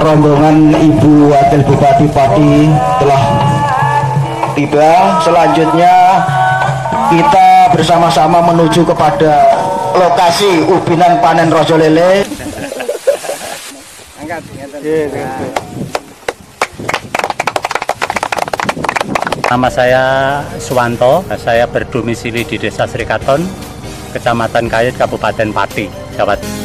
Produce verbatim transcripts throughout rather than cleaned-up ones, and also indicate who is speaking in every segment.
Speaker 1: rombongan Ibu Wakil Bupati Pati telah tiba. Selanjutnya kita bersama-sama menuju kepada lokasi ubinan panen rojo lele.
Speaker 2: Nama saya Suwanto, saya berdomisili di Desa Srikaton, Kecamatan Kayet, Kabupaten Pati, Jawa Timur.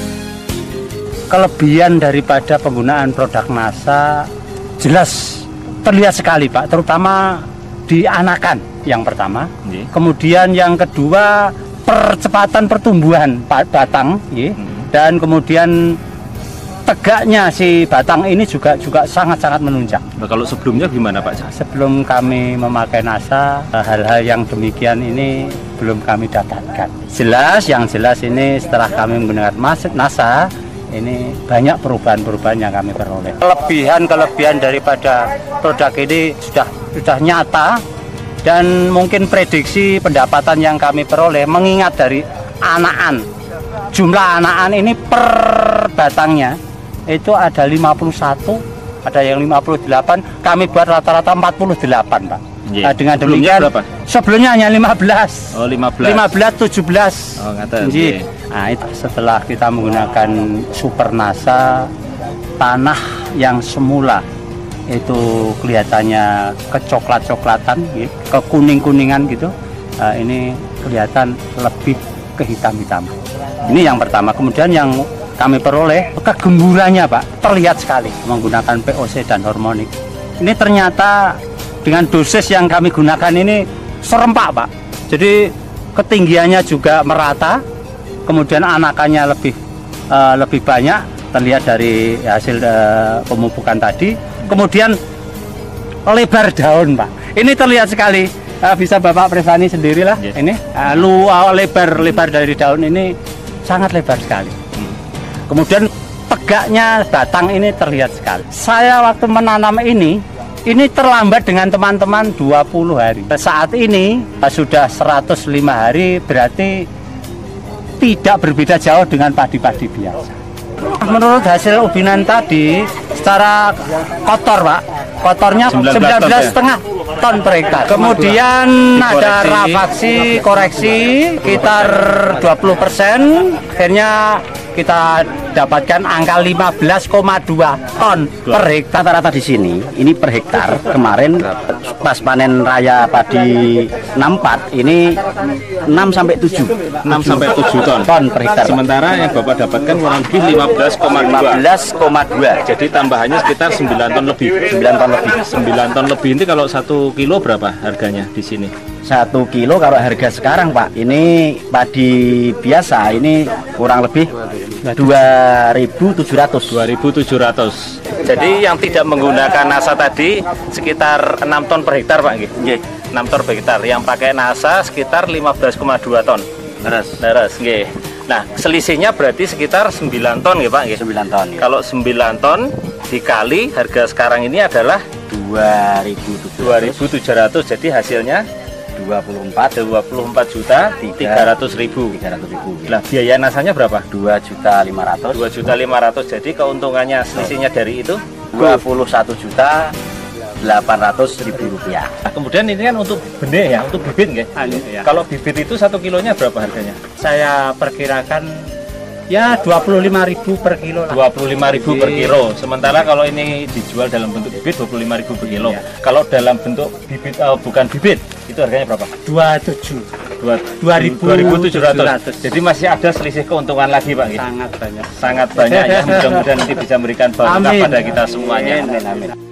Speaker 2: Kelebihan daripada penggunaan produk NASA jelas terlihat sekali, Pak, terutama di anakan yang pertama. Ye. Kemudian yang kedua, percepatan pertumbuhan batang, ye. Hmm. Dan kemudian tegaknya si batang ini juga juga sangat-sangat menunjang.
Speaker 3: Nah, kalau sebelumnya gimana, Pak?
Speaker 2: Sebelum kami memakai NASA, hal-hal yang demikian ini belum kami dapatkan. Jelas, yang jelas ini setelah kami menggunakan NASA, ini banyak perubahan-perubahan yang kami peroleh. Kelebihan-kelebihan daripada produk ini sudah sudah nyata, dan mungkin prediksi pendapatan yang kami peroleh mengingat dari anakan. Jumlah anakan ini per batangnya itu ada lima puluh satu, ada yang lima puluh delapan, kami buat rata-rata empat puluh delapan, Pak.
Speaker 3: Yeah.
Speaker 2: Nah, dengan demikian
Speaker 3: berapa?
Speaker 2: Sebelumnya hanya lima belas.
Speaker 3: Oh, lima belas.
Speaker 2: lima belas, tujuh belas.
Speaker 3: Oh, ngaten.
Speaker 2: Yeah. Nah, itu setelah kita menggunakan Super NASA, tanah yang semula itu kelihatannya kecoklat-coklatan, gitu, ke kuning-kuningan gitu. Nah, ini kelihatan lebih ke hitam-hitam. Ini yang pertama. Kemudian yang kami peroleh kegemburannya, Pak, terlihat sekali menggunakan P O C dan hormonik. Ini ternyata dengan dosis yang kami gunakan ini serempak, Pak. Jadi ketinggiannya juga merata, kemudian anakannya lebih uh, lebih banyak, terlihat dari hasil uh, pemupukan tadi. Kemudian lebar daun, Pak. Ini terlihat sekali. Uh, bisa Bapak Prevani sendirilah. Yeah. Ini uh, lu uh, lebar lebar dari daun ini sangat lebar sekali. Hmm. Kemudian tegaknya batang ini terlihat sekali. Saya waktu menanam ini ini terlambat dengan teman-teman dua puluh hari. Saat ini sudah seratus lima hari, berarti tidak berbeda jauh dengan padi-padi biasa. Menurut hasil ubinan tadi, secara kotor, Pak, kotornya sembilan belas koma lima ton per hektar. Kemudian ada rafaksi koreksi sekitar dua puluh persen, akhirnya kita dapatkan angka lima belas koma dua ton per hektar.
Speaker 4: Rata-rata di sini ini per hektar kemarin pas panen raya padi enam puluh empat ini enam sampai tujuh
Speaker 3: ton
Speaker 4: ton per hektar.
Speaker 3: Sementara yang Bapak dapatkan kurang lebih lima belas koma dua. Jadi tambahannya sekitar sembilan ton lebih.
Speaker 4: sembilan ton lebih.
Speaker 3: sembilan ton lebih ini kalau satu kilo berapa harganya di sini?
Speaker 4: Satu kilo kalau harga sekarang, Pak, ini padi biasa ini kurang lebih dua ribu tujuh ratus.
Speaker 3: dua ribu tujuh ratus. Jadi yang tidak menggunakan NASA tadi sekitar enam ton per hektar, Pak. Nggih. enam ton per hektar. Yang pakai NASA sekitar lima belas koma dua ton.
Speaker 4: Leres.
Speaker 3: Leres, nggih. Nah, selisihnya berarti sekitar sembilan ton, nggih, Pak, nggih.
Speaker 4: sembilan ton. Ya.
Speaker 3: Kalau sembilan ton dikali harga sekarang ini adalah
Speaker 4: dua ribu
Speaker 3: tujuh ratus. Jadi hasilnya
Speaker 4: dua puluh empat
Speaker 3: juta tiga ratus ribu. Nah, biaya nasanya berapa?
Speaker 4: dua juta lima ratus.
Speaker 3: dua juta lima ratus. Jadi keuntungannya selisihnya dari itu
Speaker 4: dua puluh satu juta delapan ratus ribu rupiah.
Speaker 3: Nah, kemudian ini kan untuk benih ya, untuk bibit nggih. Ya. Kalau bibit itu satu kilonya berapa harganya?
Speaker 2: Saya perkirakan ya dua puluh lima ribu per kilo lah.
Speaker 3: dua puluh lima ribu per kilo. Sementara kalau ini dijual dalam bentuk bibit dua puluh lima ribu per kilo. Ya. Kalau dalam bentuk bibit uh, bukan bibit, itu harganya berapa?
Speaker 2: dua puluh tujuh.
Speaker 3: dua ribu tujuh ratus. Jadi masih ada selisih keuntungan lagi, Pak.
Speaker 2: Sangat banyak.
Speaker 3: Sangat banyak ya. Mudah-mudahan nanti bisa memberikan barokah pada kita semuanya.
Speaker 4: Amin, amin.